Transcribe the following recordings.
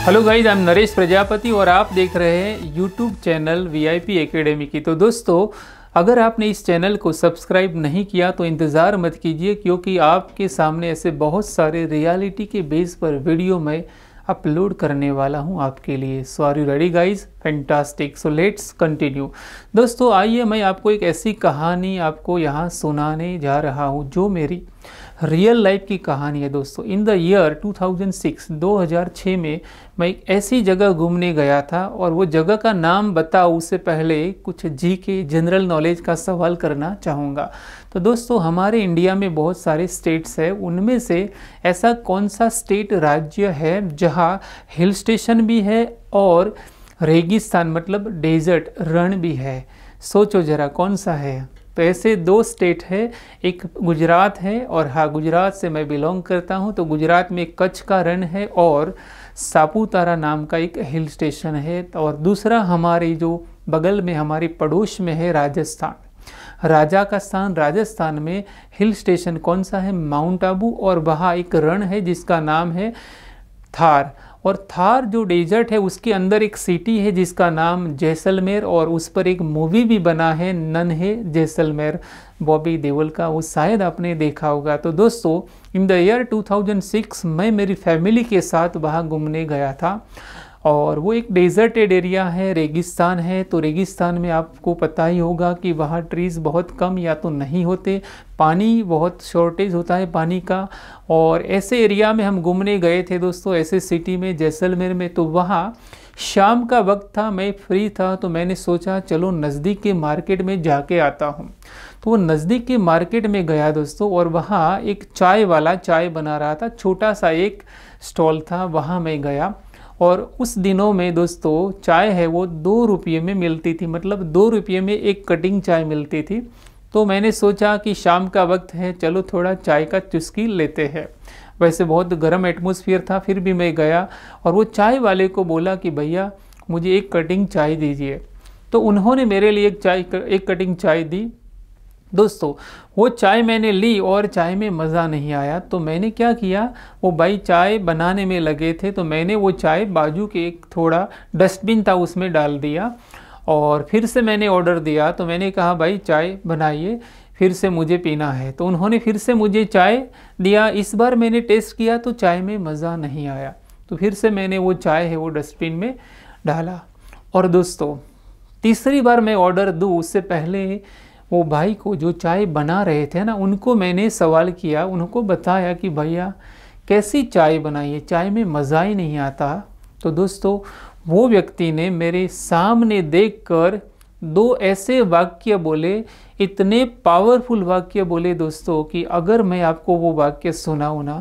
Hello guys, I am Naresh Prajapati और आप देख रहे हैं यूट्यूब चैनल वीआईपी एकेडमी की। तो दोस्तों, अगर आपने इस चैनल को सब्सक्राइब नहीं किया तो इंतज़ार मत कीजिए, क्योंकि आपके सामने ऐसे बहुत सारे रियलिटी के बेस पर वीडियो मैं अपलोड करने वाला हूं आपके लिए। So are you ready guys? Fantastic. So let's continue. दोस्तों आइए, मैं आपको एक ऐसी कहानी आपको यहाँ सुनाने जा रहा हूँ जो मेरी रियल लाइफ की कहानी है। दोस्तों, इन द ईयर 2006 में मैं एक ऐसी जगह घूमने गया था, और वो जगह का नाम बताऊँ उससे पहले कुछ जीके जनरल नॉलेज का सवाल करना चाहूँगा। तो दोस्तों, हमारे इंडिया में बहुत सारे स्टेट्स हैं, उनमें से ऐसा कौन सा स्टेट राज्य है जहाँ हिल स्टेशन भी है और रेगिस्तान मतलब डेजर्ट रण भी है? सोचो ज़रा कौन सा है। तो ऐसे दो स्टेट है, एक गुजरात है, और हाँ, गुजरात से मैं बिलोंग करता हूँ। तो गुजरात में कच्छ का रण है और सापुतारा नाम का एक हिल स्टेशन है। और दूसरा हमारे जो बगल में हमारी पड़ोस में है राजस्थान, राजा का स्थान राजस्थान में हिल स्टेशन कौन सा है? माउंट आबू। और वहाँ एक रण है जिसका नाम है थार। और थार जो डेजर्ट है उसके अंदर एक सिटी है जिसका नाम जैसलमेर, और उस पर एक मूवी भी बना है, नन है जैसलमेर, बॉबी देओल का, वो शायद आपने देखा होगा। तो दोस्तों, इन द ईयर 2006 मैं मेरी फैमिली के साथ वहाँ घूमने गया था, और वो एक डेजर्टेड एरिया है, रेगिस्तान है। तो रेगिस्तान में आपको पता ही होगा कि वहाँ ट्रीज़ बहुत कम या तो नहीं होते, पानी बहुत शॉर्टेज होता है पानी का। और ऐसे एरिया में हम घूमने गए थे दोस्तों, ऐसे सिटी में जैसलमेर में। तो वहाँ शाम का वक्त था, मैं फ्री था, तो मैंने सोचा चलो नज़दीक के मार्केट में जाके आता हूँ। तो वो नज़दीक के मार्केट में गया दोस्तों, और वहाँ एक चाय वाला चाय बना रहा था, छोटा सा एक स्टॉल था, वहाँ मैं गया। और उस दिनों में दोस्तों चाय है वो 2 रुपये में मिलती थी, मतलब 2 रुपये में एक कटिंग चाय मिलती थी। तो मैंने सोचा कि शाम का वक्त है, चलो थोड़ा चाय का चुस्की लेते हैं। वैसे बहुत गर्म एटमॉस्फेयर था, फिर भी मैं गया और वो चाय वाले को बोला कि भैया मुझे एक कटिंग चाय दीजिए। तो उन्होंने मेरे लिए एक कटिंग चाय दी। दोस्तों, वो चाय मैंने ली और चाय में मज़ा नहीं आया। तो मैंने क्या किया, वो भाई चाय बनाने में लगे थे, तो मैंने वो चाय बाजू के एक थोड़ा डस्टबिन था उसमें डाल दिया, और फिर से मैंने ऑर्डर दिया। तो मैंने कहा भाई चाय बनाइए, फिर से मुझे पीना है। तो उन्होंने फिर से मुझे चाय दिया। इस बार मैंने टेस्ट किया तो चाय में मज़ा नहीं आया, तो फिर से मैंने वो चाय है वो डस्टबिन में डाला। और दोस्तों, तीसरी बार मैं ऑर्डर दूँ उससे पहले वो भाई को जो चाय बना रहे थे ना, उनको मैंने सवाल किया, उनको बताया कि भैया कैसी चाय बनाई है, चाय में मज़ा ही नहीं आता। तो दोस्तों, वो व्यक्ति ने मेरे सामने देखकर 2 ऐसे वाक्य बोले, इतने पावरफुल वाक्य बोले दोस्तों, कि अगर मैं आपको वो वाक्य सुनाऊँ ना,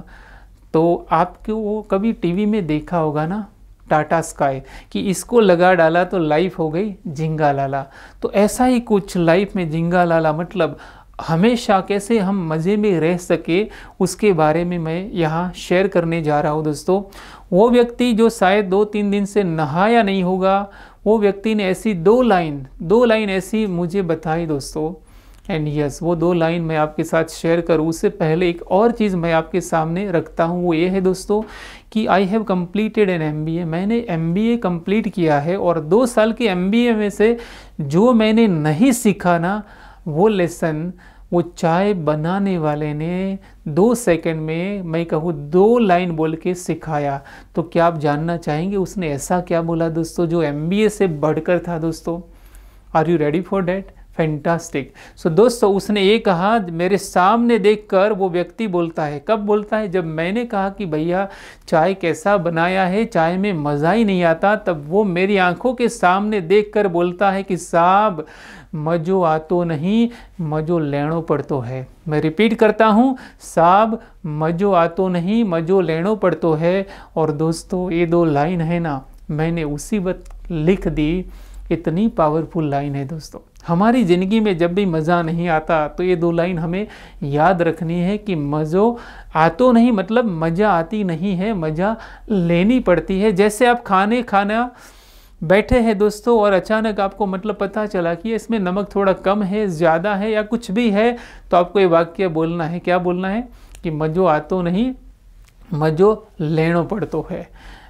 तो आपको वो कभी टीवी में देखा होगा ना, टाटा स्काई, कि इसको लगा डाला तो लाइफ हो गई झिंगा लाला। तो ऐसा ही कुछ लाइफ में झिंगा लाला, मतलब हमेशा कैसे हम मज़े में रह सके, उसके बारे में मैं यहाँ शेयर करने जा रहा हूँ दोस्तों। वो व्यक्ति जो शायद 2-3 दिन से नहाया नहीं होगा, वो व्यक्ति ने ऐसी 2 लाइन ऐसी मुझे बताई दोस्तों। एंड यस, वो 2 लाइन मैं आपके साथ शेयर करूँ उससे पहले एक और चीज़ मैं आपके सामने रखता हूँ। वो ये है दोस्तों कि I have completed an MBA। मैंने MBA कंप्लीट किया है, और 2 साल के MBA में से जो मैंने नहीं सीखा ना, वो लेसन वो चाय बनाने वाले ने 2 सेकंड में, मैं कहूँ 2 लाइन बोल के सिखाया। तो क्या आप जानना चाहेंगे उसने ऐसा क्या बोला दोस्तों जो MBA से बढ़कर था दोस्तों? Are you ready for that? Fantastic. So दोस्तों, उसने ये कहा, मेरे सामने देखकर वो व्यक्ति बोलता है, कब बोलता है? जब मैंने कहा कि भैया चाय कैसा बनाया है, चाय में मज़ा ही नहीं आता, तब वो मेरी आंखों के सामने देखकर बोलता है कि साहब मज़ो आतो नहीं, मज़ो लेनो पड़तो है। मैं रिपीट करता हूँ, साहब मज़ो आतो नहीं, मज़ो लेनो पड़तो है। और दोस्तों, ये 2 लाइन है ना, मैंने उसी वक्त लिख दी। इतनी पावरफुल लाइन है दोस्तों। हमारी ज़िंदगी में जब भी मज़ा नहीं आता तो ये 2 लाइन हमें याद रखनी है कि मज़ो आतो नहीं मतलब मज़ा आती नहीं है, मज़ा लेनी पड़ती है। जैसे आप खाना बैठे हैं दोस्तों, और अचानक आपको मतलब पता चला कि इसमें नमक थोड़ा कम है, ज़्यादा है, या कुछ भी है, तो आपको ये वाक्य बोलना है। क्या बोलना है? कि मज़ो आतो नहीं, मज़ो लेनो पड़तो है।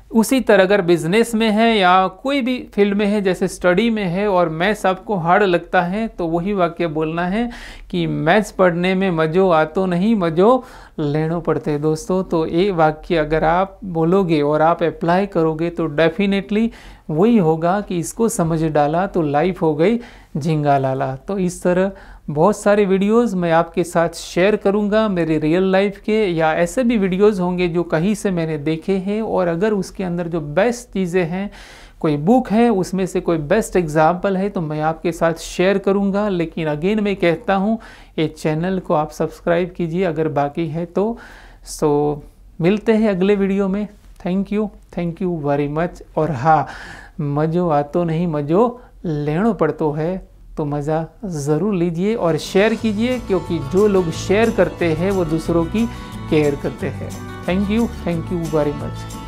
उसी तरह अगर बिजनेस में है या कोई भी फील्ड में है, जैसे स्टडी में है और मैथ्स आपको हार्ड लगता है, तो वही वाक्य बोलना है कि मैथ्स पढ़ने में मज़ो आतो नहीं, मज़ो लेनो पड़ते हैं दोस्तों। तो ये वाक्य अगर आप बोलोगे और आप अप्लाई करोगे तो डेफिनेटली वही होगा कि इसको समझ डाला तो लाइफ हो गई झिंगा लाला। तो इस तरह बहुत सारे वीडियोस मैं आपके साथ शेयर करूंगा मेरे रियल लाइफ के, या ऐसे भी वीडियोस होंगे जो कहीं से मैंने देखे हैं, और अगर उसके अंदर जो बेस्ट चीज़ें हैं, कोई बुक है उसमें से कोई बेस्ट एग्जाम्पल है तो मैं आपके साथ शेयर करूंगा। लेकिन अगेन मैं कहता हूँ ये चैनल को आप सब्सक्राइब कीजिए अगर बाकी है तो। सो मिलते हैं अगले वीडियो में। Thank you very much. और हाँ, मज़ो आतो नहीं, मज़ो लेनो पड़तो है, तो मज़ा ज़रूर लीजिए और शेयर कीजिए, क्योंकि जो लोग शेयर करते हैं वो दूसरों की केयर करते हैं। Thank you very much.